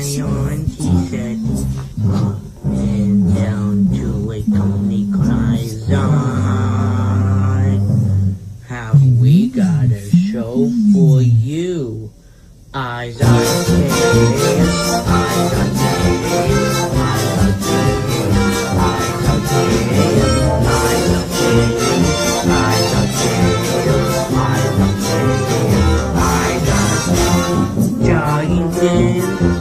iron t-shirt and down to a Tony cries on. Have we got a show for you? IzodTales, giant